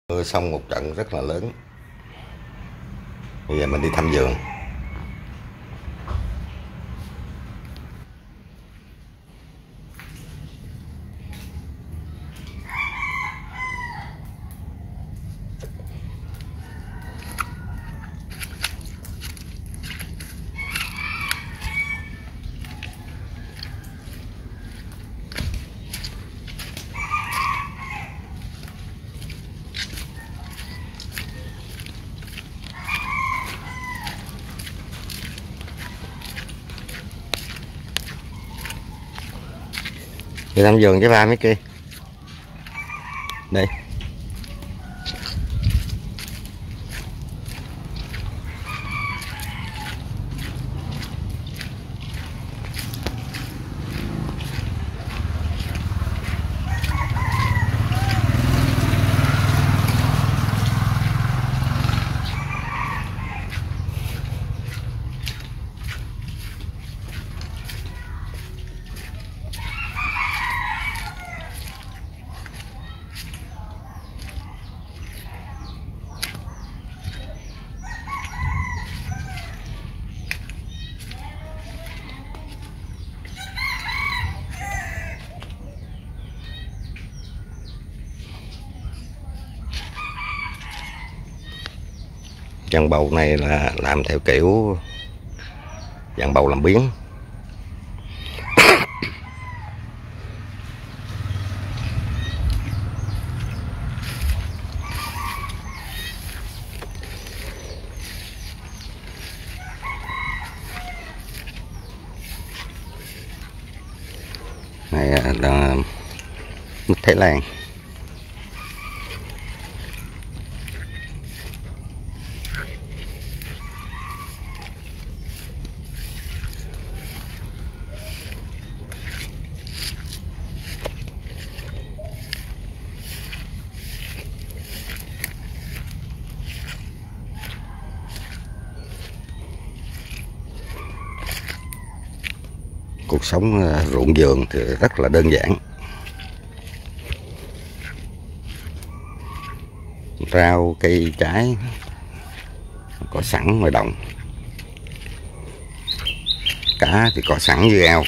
Mưa xong một trận rất là lớn. Bây giờ mình đi thăm vườn. Đi thăm vườn với ba mấy kia. Đây. Dàn bầu này là làm theo kiểu dàn bầu làm biếng. Này là mít Thái Lan. Cuộc sống ruộng vườn thì rất là đơn giản. Rau cây trái có sẵn ngoài đồng, cá thì có sẵn như ao.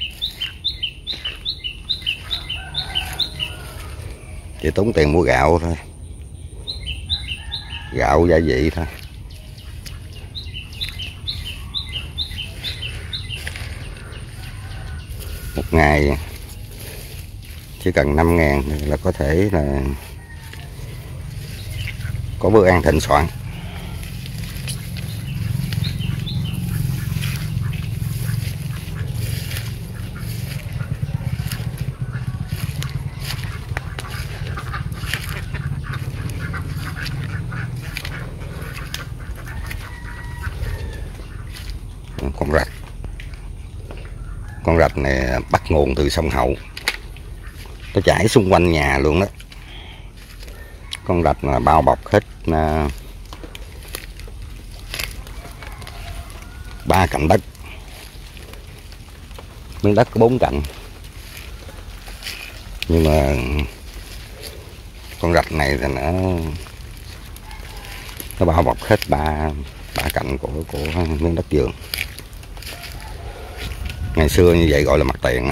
Chỉ tốn tiền mua gạo thôi, gạo gia vị thôi. Một ngày chỉ cần 5.000 là có thể là có bữa ăn thịnh soạn. Con rạch này bắt nguồn từ sông Hậu, nó chảy xung quanh nhà luôn đó. Con rạch là bao bọc hết 3 cạnh đất. Miếng đất có 4 cạnh, nhưng mà con rạch này thì nó bao bọc hết ba cạnh của miếng đất vườn. Ngày xưa như vậy gọi là mặt tiền á.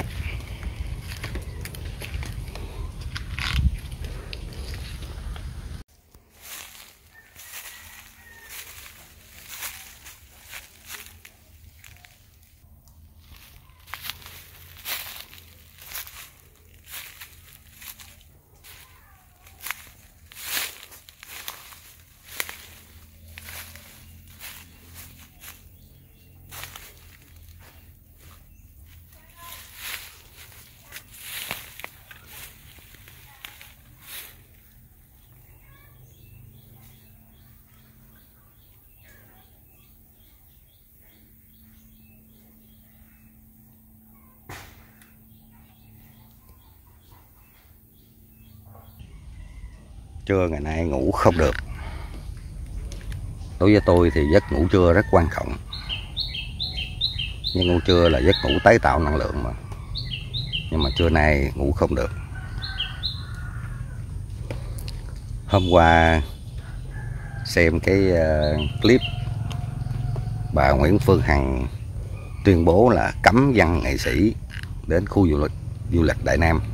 Trưa ngày nay ngủ không được. Đối với tôi thì giấc ngủ trưa rất quan trọng. Nhưng ngủ trưa là giấc ngủ tái tạo năng lượng mà. Nhưng mà trưa nay ngủ không được. Hôm qua xem cái clip bà Nguyễn Phương Hằng tuyên bố là cấm văn nghệ sĩ đến khu du lịch Đại Nam.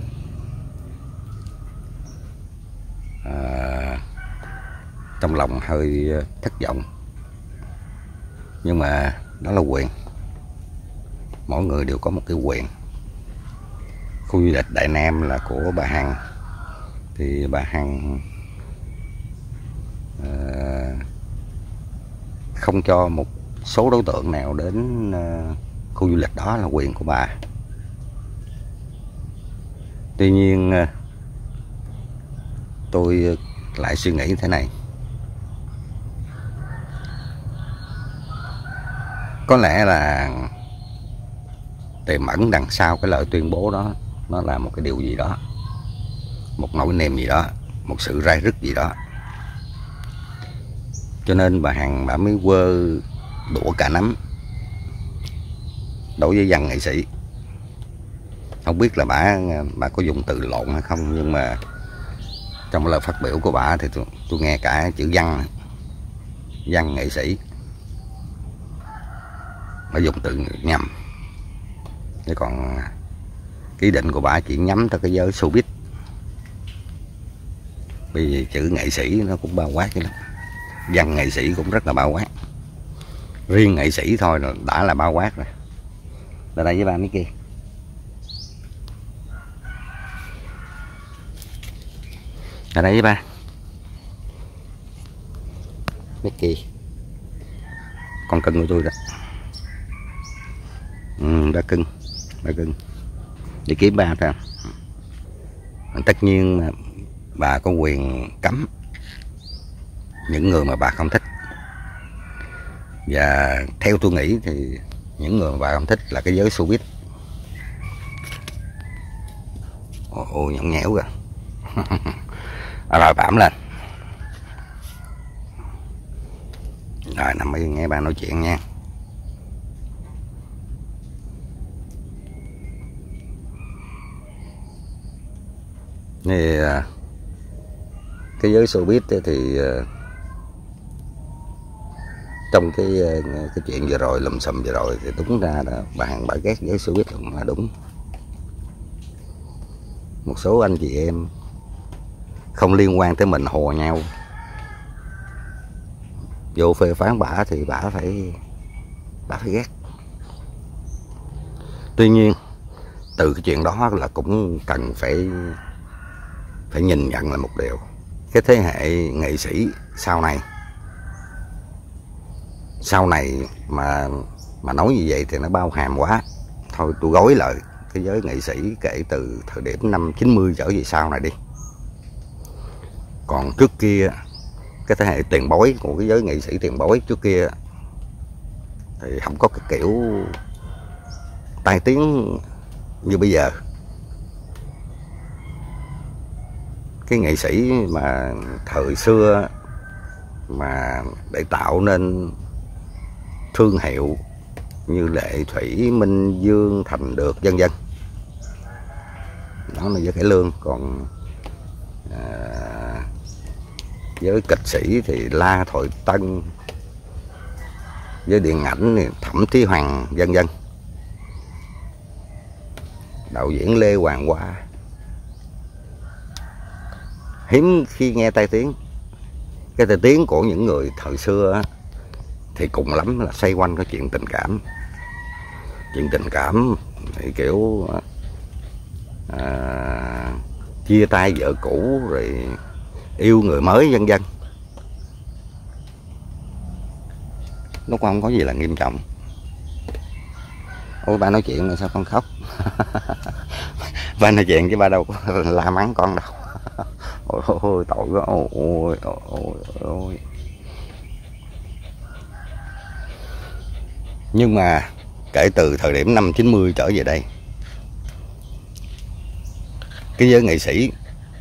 Trong lòng hơi thất vọng, nhưng mà đó là quyền, mỗi người đều có một cái quyền. Khu du lịch Đại Nam là của bà Hằng, thì bà Hằng không cho một số đối tượng nào đến khu du lịch đó là quyền của bà. Tuy nhiên tôi lại suy nghĩ thế này, có lẽ là tiềm ẩn đằng sau cái lời tuyên bố đó, nó là một cái điều gì đó, một nỗi niềm gì đó, một sự rai rứt gì đó. Cho nên bà Hằng bà mới quơ đũa cả nắm đối với văn nghệ sĩ. Không biết là bà có dùng từ lộn hay không, nhưng mà trong lời phát biểu của bà thì tôi nghe cả chữ văn nghệ sĩ, bà dùng từ nhầm. Thế còn cái ý định của bà chỉ nhắm tới cái giới showbiz, bởi vì chữ nghệ sĩ nó cũng bao quát chứ lắm, văn nghệ sĩ cũng rất là bao quát, riêng nghệ sĩ thôi là đã là bao quát rồi. Ra đây với ba mấy kia, ra đây với ba mấy kia, con cưng của tôi đó. Ba cưng đi kiếm ba thôi. Tất nhiên bà có quyền cấm những người mà bà không thích, và theo tôi nghĩ thì những người mà bà không thích là cái giới showbiz. Ôi nhõng nhẽo kìa. Rồi bảm lên, rồi nằm yên nghe bà nói chuyện nha. Thì cái giới showbiz thì trong cái chuyện vừa rồi lùm xùm vừa rồi thì đúng ra đó, bà Hằng bà ghét giới showbiz là đúng. Một số anh chị em không liên quan tới mình hùa nhau vô phê phán bả thì bả phải ghét. Tuy nhiên từ cái chuyện đó là cũng cần phải nhìn nhận là một điều, cái thế hệ nghệ sĩ sau này mà nói như vậy thì nó bao hàm quá. Thôi tôi gói lại cái giới nghệ sĩ kể từ thời điểm năm 90 trở về sau này đi. Còn trước kia, cái thế hệ tiền bối của cái giới nghệ sĩ tiền bối trước kia thì không có cái kiểu tai tiếng như bây giờ. Cái nghệ sĩ mà thời xưa mà để tạo nên thương hiệu như Lệ Thủy, Minh Dương, Thành Được vân vân, đó là với cải lương. Còn với kịch sĩ thì La Thoại Tân, với điện ảnh thì Thẩm Thí Hoàng vân vân, đạo diễn Lê Hoàng Hoa. Hiếm khi nghe tai tiếng. Cái tai tiếng của những người thời xưa thì cùng lắm là xoay quanh cái chuyện tình cảm. Chuyện tình cảm thì kiểu chia tay vợ cũ rồi yêu người mới vân vân. Nó cũng không có gì là nghiêm trọng. Ôi ba nói chuyện mà sao con khóc? Ba nói chuyện chứ ba đâu có la mắng con đâu. Ôi tội quá. Ôi. Nhưng mà kể từ thời điểm năm 90 trở về đây, cái giới nghệ sĩ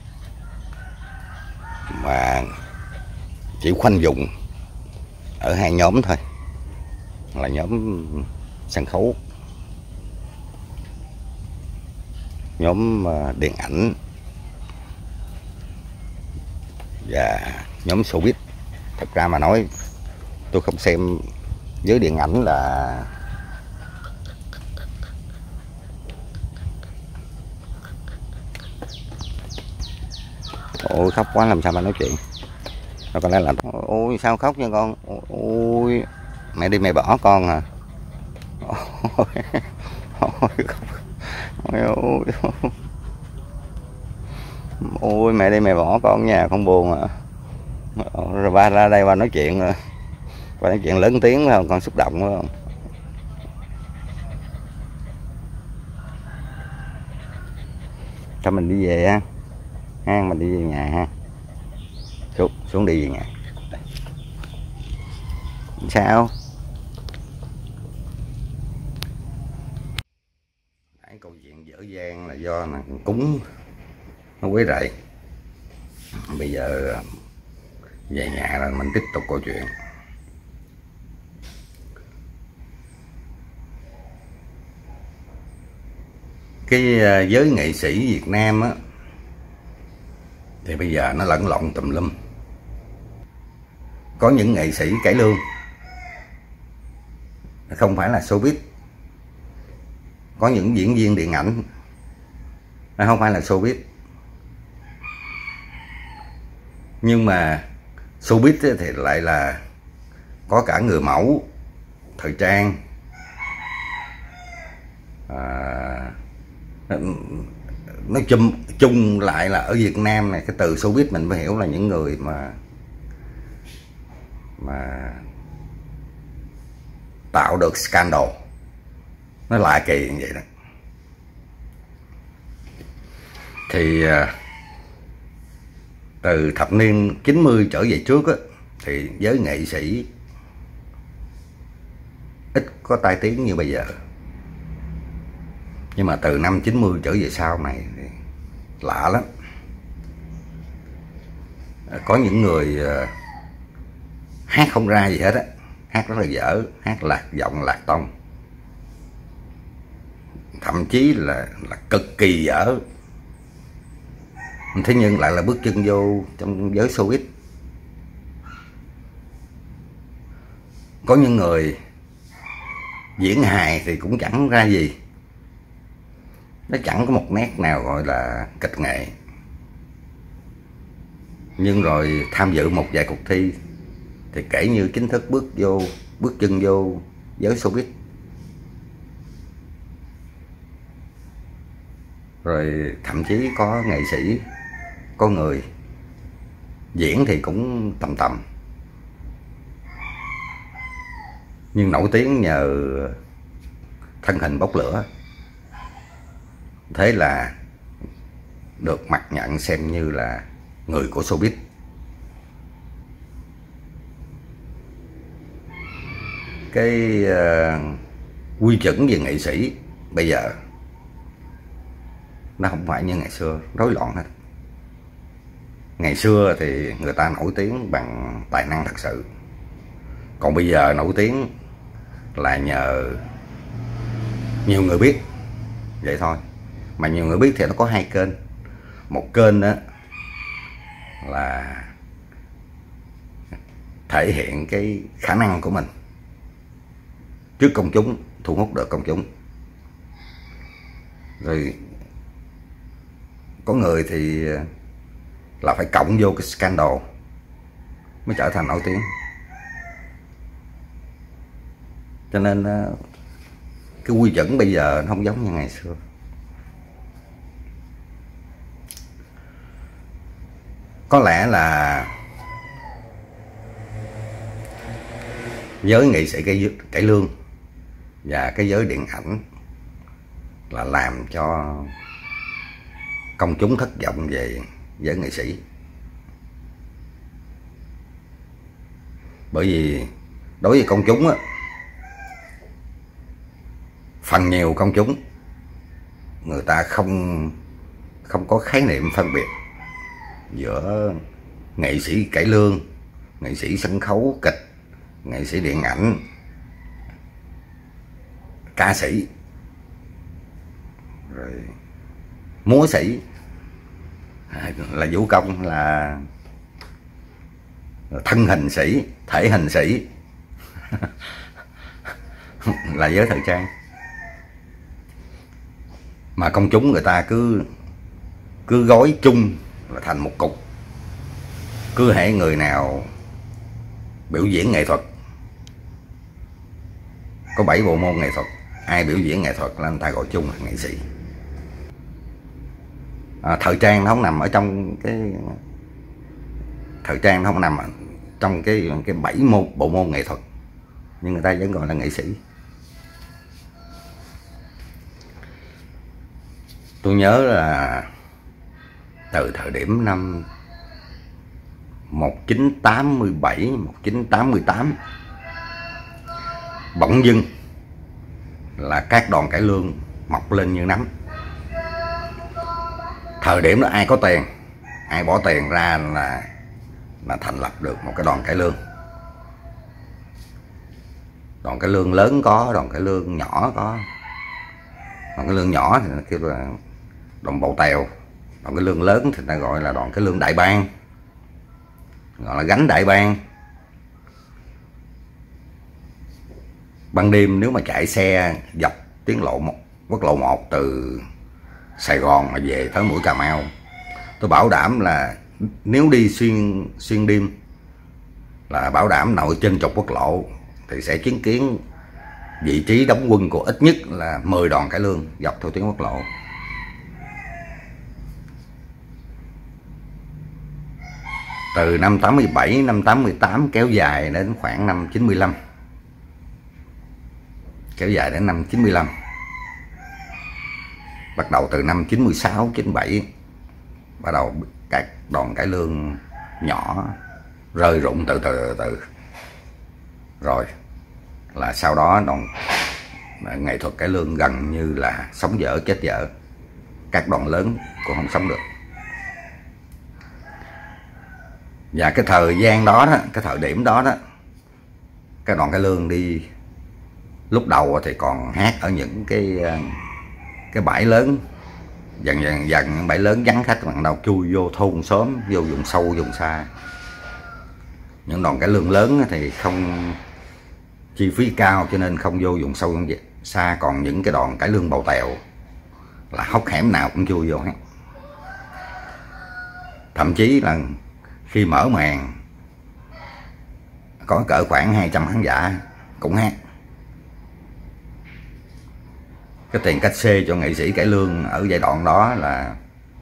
mà chỉ khoanh vùng ở hai nhóm thôi, là nhóm sân khấu, nhóm điện ảnh và nhóm showbiz. Thật ra mà nói, tôi không xem giới điện ảnh là ôi khóc quá làm sao mà nói chuyện. Rồi con là ôi sao khóc nha con, ôi mẹ đi mẹ bỏ con à. Ôi, ôi, ôi mẹ đi mẹ bỏ con nhà không buồn à. Rồi ba ra đây ba nói chuyện rồi, ba nói chuyện lớn tiếng phải không, con xúc động phải không. Thôi mình đi về ha, mình đi về nhà ha. Xuống đi về nhà. Sao cái câu chuyện dở dang là do là cúng nó quấy rầy. Bây giờ về nhà là mình tiếp tục câu chuyện. Cái giới nghệ sĩ Việt Nam á thì bây giờ nó lẫn lộn tùm lum. Có những nghệ sĩ cải lương, không phải là showbiz. Có những diễn viên điện ảnh, nó không phải là showbiz. Nhưng mà showbiz thì lại là có cả người mẫu, thời trang, nói chung lại là ở Việt Nam này, cái từ showbiz mình phải hiểu là những người mà tạo được scandal. Nó lạ kỳ như vậy đó. Thì từ thập niên 90 trở về trước á, thì giới nghệ sĩ ít có tai tiếng như bây giờ. Nhưng mà từ năm 90 trở về sau này thì lạ lắm. Có những người hát không ra gì hết á, hát rất là dở, hát lạc giọng lạc tông, thậm chí là cực kỳ dở. Thế nhưng lại là bước chân vô trong giới showbiz. Có những người diễn hài thì cũng chẳng ra gì, nó chẳng có một nét nào gọi là kịch nghệ. Nhưng rồi tham dự một vài cuộc thi thì kể như chính thức bước chân vô giới showbiz. Rồi thậm chí có nghệ sĩ, có người diễn thì cũng tầm tầm, nhưng nổi tiếng nhờ thân hình bốc lửa. Thế là được mặc nhận xem như là người của showbiz. Cái quy chuẩn về nghệ sĩ bây giờ nó không phải như ngày xưa, rối loạn hết. Ngày xưa thì người ta nổi tiếng bằng tài năng thật sự, còn bây giờ nổi tiếng là nhờ nhiều người biết vậy thôi. Mà nhiều người biết thì nó có hai kênh. Một kênh đó là thể hiện cái khả năng của mình trước công chúng, thu hút được công chúng. Rồi có người thì là phải cộng vô cái scandal mới trở thành nổi tiếng. Cho nên cái quy chuẩn bây giờ nó không giống như ngày xưa. Có lẽ là giới nghệ sĩ cải lương và cái giới điện ảnh là làm cho công chúng thất vọng về giới nghệ sĩ. Bởi vì đối với công chúng á, phần nhiều công chúng người ta không có khái niệm phân biệt giữa nghệ sĩ cải lương, nghệ sĩ sân khấu kịch, nghệ sĩ điện ảnh, ca sĩ, rồi múa sĩ, là vũ công, là thân hình sĩ, thể hình sĩ là giới thời trang. Mà công chúng người ta cứ gói chung là thành một cục. Cứ hễ người nào biểu diễn nghệ thuật, có 7 bộ môn nghệ thuật, ai biểu diễn nghệ thuật là người ta gọi chung là nghệ sĩ. Thời trang nó không nằm ở trong cái, thời trang nó không nằm ở trong cái 7 bộ môn nghệ thuật, nhưng người ta vẫn gọi là nghệ sĩ. Tôi nhớ là từ thời điểm năm 1987, 1988, bỗng dưng là các đoàn cải lương mọc lên như nấm. Thời điểm đó ai có tiền, ai bỏ tiền ra là thành lập được một cái đoàn cải lương. Đoàn cải lương lớn có, đoàn cải lương nhỏ có. Đoàn cải lương nhỏ thì nó kêu là đoàn bộ tèo, đoàn cải lương lớn thì ta gọi là đoàn cải lương đại bang, gọi là gánh đại bang. Ban đêm nếu mà chạy xe dọc tuyến quốc lộ 1 từ Sài Gòn mà về tới mũi Cà Mau, tôi bảo đảm là nếu đi xuyên đêm là bảo đảm nội trên trục quốc lộ thì sẽ chứng kiến vị trí đóng quân của ít nhất là 10 đoàn cải lương dọc theo tuyến quốc lộ. Từ năm 87, năm 88 kéo dài đến khoảng năm 95. Kéo dài đến năm 95. Bắt đầu từ năm 96, 97 bắt đầu các đoàn cải lương nhỏ rơi rụng từ từ. Rồi là sau đó đoàn nghệ thuật cải lương gần như là sống dở chết dở. Các đoàn lớn cũng không sống được. Và cái thời gian đó, cái thời điểm đó, các đoàn cải lương đi lúc đầu thì còn hát ở những cái bãi lớn, dần bãi lớn vắng khách, bắt đầu chui vô thôn xóm, vô vùng sâu vùng xa. Những đoàn cải lương lớn thì không chi phí cao cho nên không vô vùng sâu vùng xa, còn những cái đoàn cải lương bầu tèo là hốc hẻm nào cũng chui vô hát. Thậm chí là khi mở màn có cỡ khoảng 200 khán giả cũng hát. Cái tiền cát xê cho nghệ sĩ cải lương ở giai đoạn đó là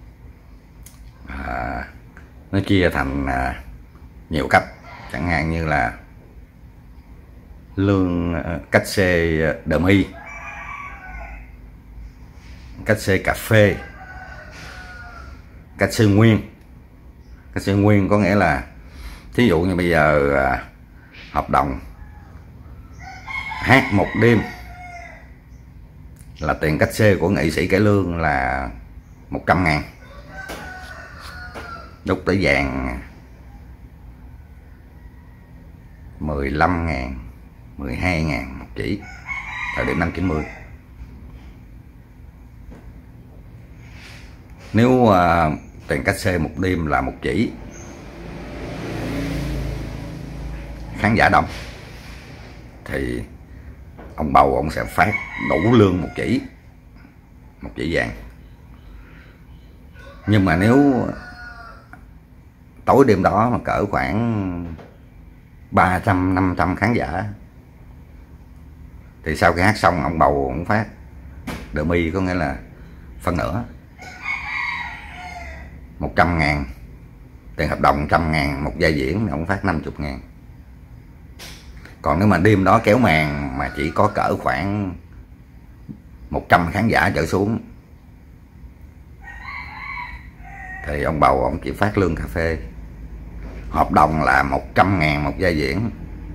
nó chia thành nhiều cấp, chẳng hạn như là lương cát xê đờm y, cát xê cà phê, cát xê nguyên. Cát xê nguyên có nghĩa là thí dụ như bây giờ hợp đồng hát một đêm là tiền cát xê của nghệ sĩ cải lương là 100.000, lúc tới vàng 15.000, 12.000 một chỉ, thời điểm năm 90. Nếu tiền cát xê một đêm là 1 chỉ, khán giả đông, thì ông bầu ông sẽ phát đủ lương 1 chỉ vàng. Nhưng mà nếu tối đêm đó mà cỡ khoảng 300-500 khán giả thì sau khi hát xong ông bầu ông phát đờm y, có nghĩa là phân nửa, 100.000 tiền hợp đồng, 100.000 một vai diễn, ông phát 50.000. Còn nếu mà đêm đó kéo màn mà chỉ có cỡ khoảng 100 khán giả trở xuống thì ông bầu ông chỉ phát lương cà phê. Hợp đồng là 100.000 một vai diễn,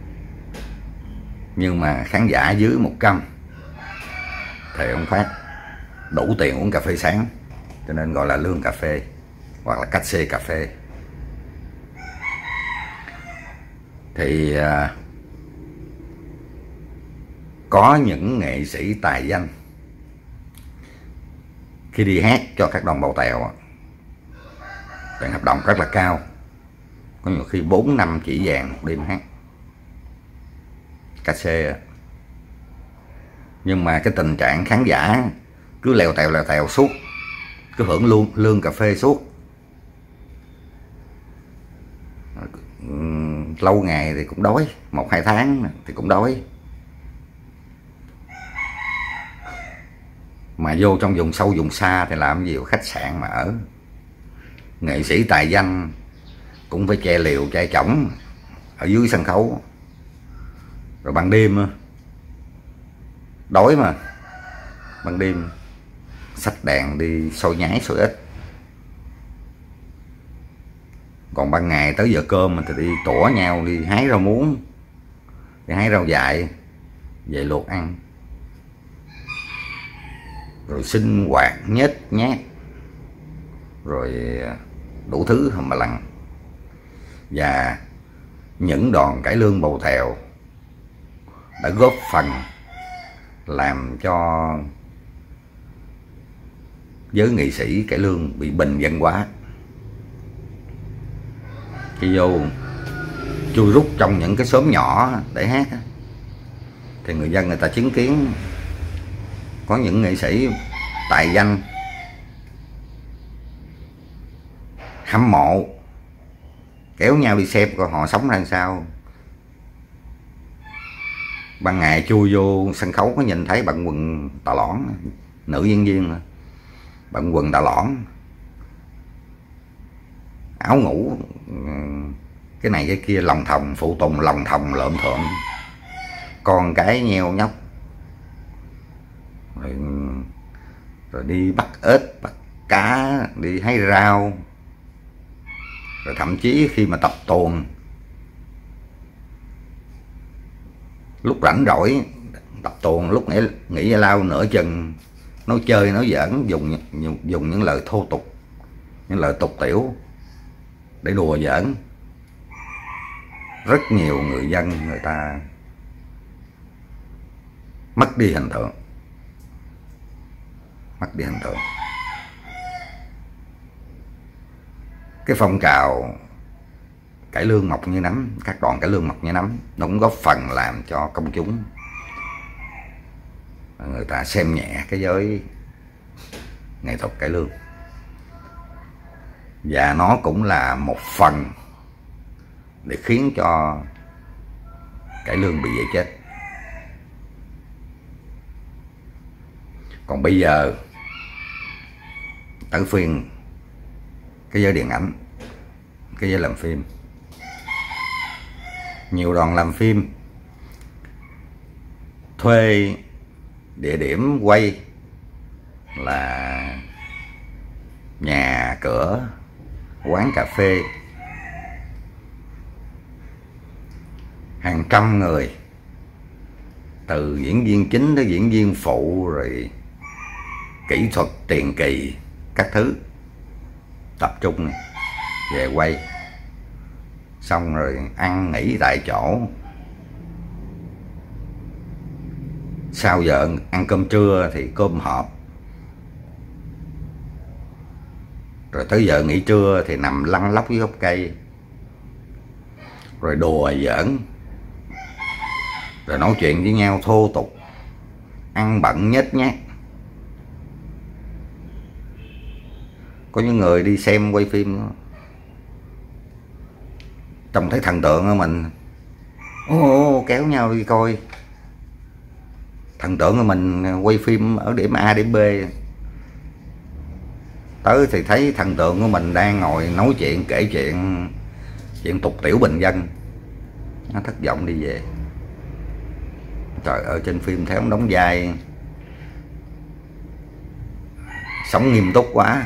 nhưng mà khán giả dưới 100 thì ông phát đủ tiền uống cà phê sáng, cho nên gọi là lương cà phê hoặc là cát xê cà phê. Thì có những nghệ sĩ tài danh khi đi hát cho các đoàn bầu tèo tiền hợp đồng rất là cao, có nhiều khi 4 5 chỉ vàng một đêm hát ca xê. Nhưng mà cái tình trạng khán giả cứ lèo tèo suốt, cứ hưởng lương cà phê suốt. Lâu ngày thì cũng đói, 1-2 tháng thì cũng đói. Mà vô trong vùng sâu vùng xa thì làm gì có khách sạn mà ở. Nghệ sĩ tài danh cũng phải che liều che chõng ở dưới sân khấu. Rồi ban đêm đói mà, ban đêm xách đèn đi xôi nhái xôi ếch. Còn ban ngày tới giờ cơm thì đi tủa nhau, đi hái rau muống, đi hái rau dại về luộc ăn. Rồi sinh hoạt nhếch nhác, rồi đủ thứ hầm bà lằng. Và những đòn cải lương bầu thèo đã góp phần làm cho giới nghệ sĩ cải lương bị bình dân hóa. Khi vô chui rút trong những cái xóm nhỏ để hát thì người dân người ta chứng kiến có những nghệ sĩ tài danh hâm mộ, kéo nhau đi xem coi họ sống ra sao. Ban ngày chui vô sân khấu có nhìn thấy bận quần tà lõn, nữ diễn viên bận quần tà lõn, áo ngủ cái này cái kia, lòng thòng phụ tùng, lòng thòng lợm thợm, con cái nheo nhóc, rồi đi bắt ếch bắt cá, đi hái rau. Rồi thậm chí khi mà tập tuồng, lúc rảnh rỗi tập tuồng, lúc nghỉ giải lao nửa chừng nói chơi nói giỡn, dùng những lời thô tục, những lời tục tiểu để đùa giỡn. Rất nhiều người dân người ta mất đi hình tượng, mất đi hình tượng. Cái phong trào cải lương mọc như nấm, các đoàn cải lương mọc như nấm, nó cũng góp phần làm cho công chúng người ta xem nhẹ cái giới nghệ thuật cải lương. Và nó cũng là một phần để khiến cho cải lương bị dễ chết. Còn bây giờ tới phiên cái giới điện ảnh, cái giới làm phim. Nhiều đoàn làm phim thuê địa điểm quay là nhà cửa, quán cà phê, hàng trăm người, từ diễn viên chính tới diễn viên phụ, rồi kỹ thuật tiền kỳ các thứ tập trung này, về quay xong rồi ăn nghỉ tại chỗ. Sau giờ ăn cơm trưa thì cơm hộp, rồi tới giờ nghỉ trưa thì nằm lăn lóc dưới gốc cây, rồi đùa giỡn, rồi nói chuyện với nhau thô tục, ăn bận nhếch nhác. Có những người đi xem quay phim trông thấy thần tượng của mình, kéo nhau đi coi. Thần tượng của mình quay phim ở điểm A điểm B, tới thì thấy thần tượng của mình đang ngồi nói chuyện, kể chuyện tục tiểu bình dân. Nó thất vọng đi về. Trời ơi, trên phim thấy ông đóng vai sống nghiêm túc quá,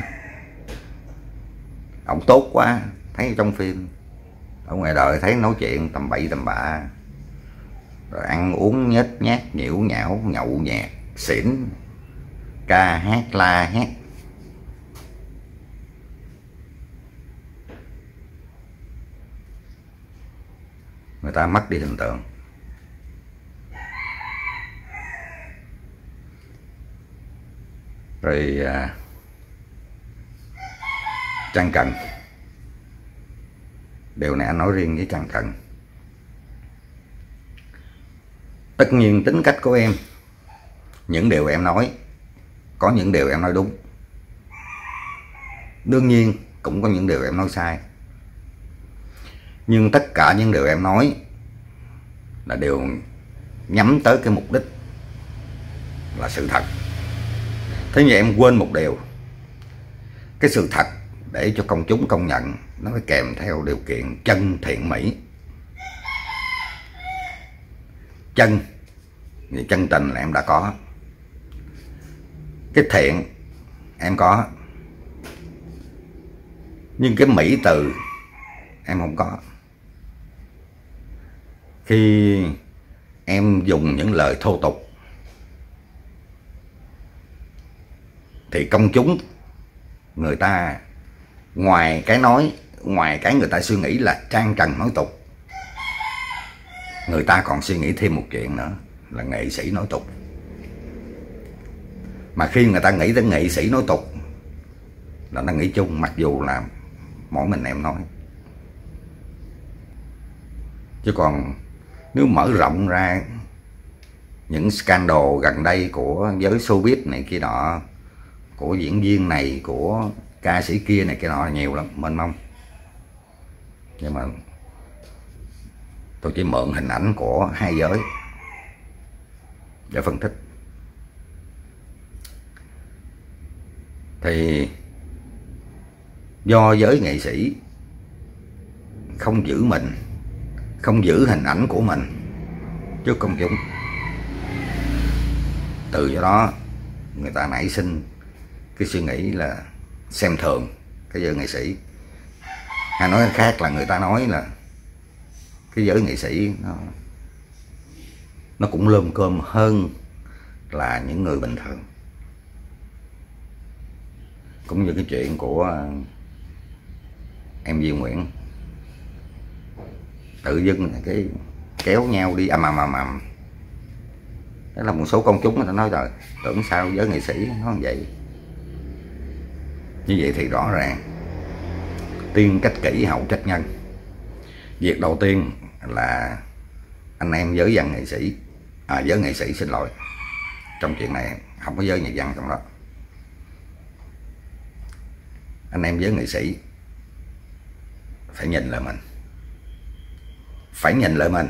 ông tốt quá, thấy trong phim. Ở ngoài đời thấy nói chuyện tầm bậy tầm bạ, rồi ăn uống nhếch nhác, nhiễu nhão, nhậu nhẹt, xỉn, ca hát la hét. Người ta mất đi hình tượng. Rồi Trang Cần Điều này anh nói riêng với Trần Cần. Tất nhiên tính cách của em, những điều em nói, có những điều em nói đúng. Đương nhiên cũng có những điều em nói sai. Nhưng tất cả những điều em nói là đều nhắm tới cái mục đích là sự thật. Thế nhưng em quên một điều. Cái sự thật để cho công chúng công nhận nó phải kèm theo điều kiện chân thiện mỹ. Chân thì chân tình là em đã có. Cái thiện em có. Nhưng cái mỹ từ em không có. Khi em dùng những lời thô tục thì công chúng người ta ngoài cái nói, ngoài cái người ta suy nghĩ là Trang Trần nói tục, người ta còn suy nghĩ thêm một chuyện nữa là nghệ sĩ nói tục. Mà khi người ta nghĩ tới nghệ sĩ nói tục là nó nghĩ chung, mặc dù là mỗi mình em nói. Chứ còn nếu mở rộng ra những scandal gần đây của giới showbiz này kia nọ, của diễn viên này, của ca sĩ kia này kia nọ là nhiều lắm, mênh mông. Nhưng mà tôi chỉ mượn hình ảnh của hai giới để phân tích. Thì do giới nghệ sĩ không giữ mình, không giữ hình ảnh của mình trước công chúng, từ do đó người ta nảy sinh cái suy nghĩ là xem thường cái giới nghệ sĩ. Hay nói khác là người ta nói là cái giới nghệ sĩ nó cũng lơm cơm hơn là những người bình thường. Cũng như cái chuyện của em Duy Nguyễn, tự dưng cái kéo nhau đi ầm ầm ầm ầm. Đó là một số công chúng người ta nói rồi, tưởng sao giới nghệ sĩ nó như vậy. Như vậy thì rõ ràng tiên trách kỷ hậu trách nhân. Việc đầu tiên là anh em giới văn nghệ sĩ, giới nghệ sĩ xin lỗi, trong chuyện này không có giới nghệ văn trong đó. Anh em giới nghệ sĩ phải nhìn lại mình, phải nhìn lại mình.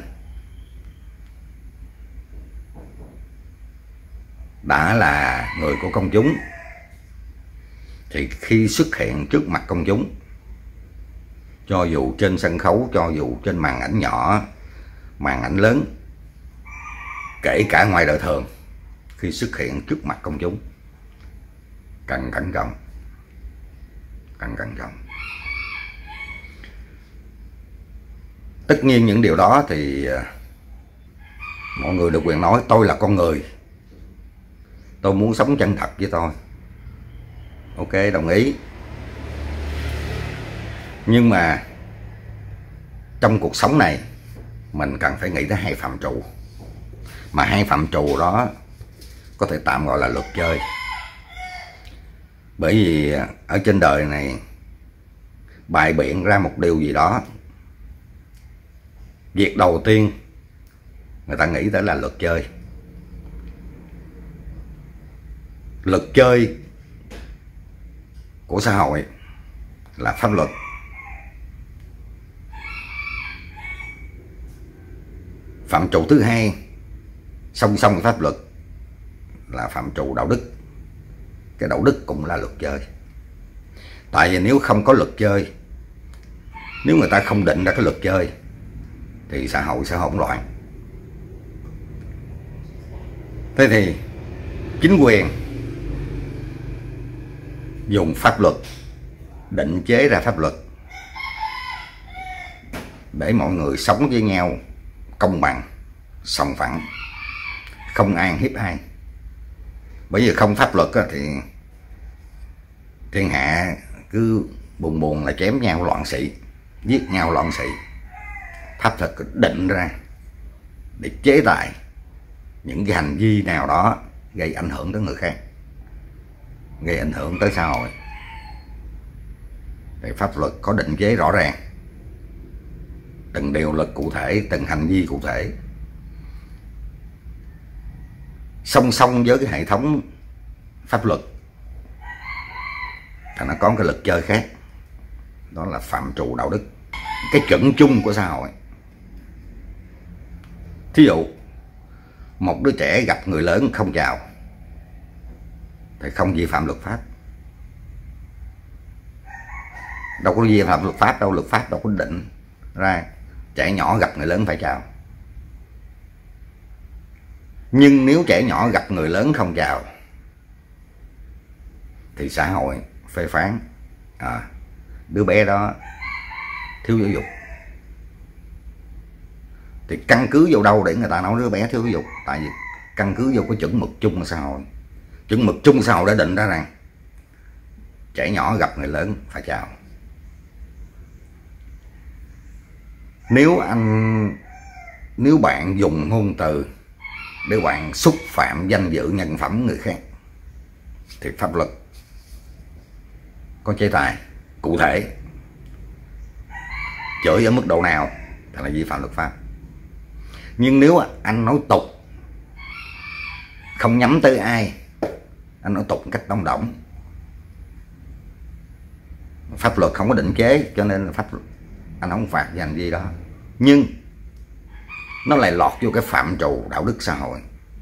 Đã là người của công chúng thì khi xuất hiện trước mặt công chúng, cho dù trên sân khấu, cho dù trên màn ảnh nhỏ, màn ảnh lớn, kể cả ngoài đời thường, khi xuất hiện trước mặt công chúng cần cẩn trọng, cần cẩn trọng. Tất nhiên những điều đó thì mọi người được quyền nói. Tôi là con người, tôi muốn sống chân thật với tôi. Ok, đồng ý. Nhưng mà trong cuộc sống này mình cần phải nghĩ tới hai phạm trù. Mà hai phạm trù đó có thể tạm gọi là luật chơi. Bởi vì ở trên đời này bày biện ra một điều gì đó, việc đầu tiên người ta nghĩ tới là luật chơi. Luật chơi của xã hội là pháp luật. Phạm trù thứ hai song song pháp luật là phạm trù đạo đức. Cái đạo đức cũng là luật chơi. Tại vì nếu không có luật chơi, nếu người ta không định ra cái luật chơi thì xã hội sẽ hỗn loạn. Thế thì chính quyền dùng pháp luật, định chế ra pháp luật để mọi người sống với nhau công bằng, sòng phẳng, không ai hiếp ai. Bởi vì không pháp luật thì thiên hạ cứ buồn buồn là chém nhau loạn sĩ, giết nhau loạn sĩ. Pháp luật định ra để chế tài những cái hành vi nào đó gây ảnh hưởng tới người khác, gây ảnh hưởng tới xã hội. Thì pháp luật có định chế rõ ràng. từng điều luật cụ thể, từng hành vi cụ thể, song song với cái hệ thống pháp luật thì nó có cái luật chơi khác, đó là phạm trù đạo đức, cái chuẩn chung của xã hội. Thí dụ một đứa trẻ gặp người lớn không chào thì không vi phạm luật pháp, đâu có vi phạm luật pháp đâu, luật pháp đâu có định ra trẻ nhỏ gặp người lớn phải chào. Nhưng nếu trẻ nhỏ gặp người lớn không chào thì xã hội phê phán đứa bé đó thiếu giáo dục. Thì căn cứ vô đâu để người ta nói đứa bé thiếu giáo dục? Tại vì căn cứ vô cái chuẩn mực chung của xã hội. Chuẩn mực chung xã hội đã định ra rằng trẻ nhỏ gặp người lớn phải chào. Nếu bạn dùng ngôn từ để bạn xúc phạm danh dự nhân phẩm người khác thì pháp luật có chế tài cụ thể. Chửi ở mức độ nào thì là vi phạm luật pháp. Nhưng nếu anh nói tục, không nhắm tới ai, anh nói tục một cách đông động, pháp luật không có định chế, cho nên là pháp luật anh không phạt về hành vi đó. Nhưng nó lại lọt vô cái phạm trù đạo đức xã hội,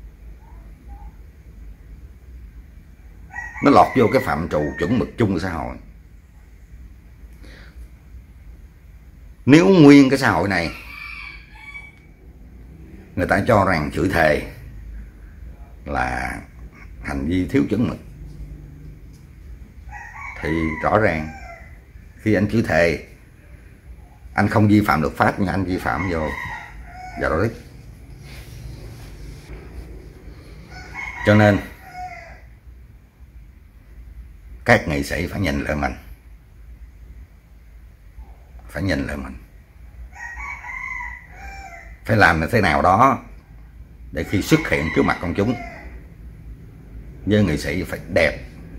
nó lọt vô cái phạm trù chuẩn mực chung của xã hội. Nếu nguyên cái xã hội này người ta cho rằng chửi thề là hành vi thiếu chuẩn mực thì rõ ràng khi anh chửi thề, anh không vi phạm luật pháp nhưng anh vi phạm vào đạo đức. Cho nên các nghệ sĩ phải nhìn lại mình, phải nhìn lại mình, phải làm như thế nào đó để khi xuất hiện trước mặt công chúng, với nghệ sĩ phải đẹp,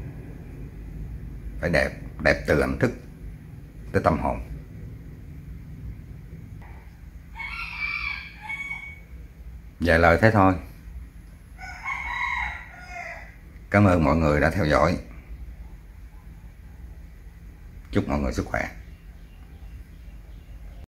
phải đẹp, đẹp từ hình thức tới tâm hồn. Vài lời thế thôi. Cảm ơn mọi người đã theo dõi. Chúc mọi người sức khỏe.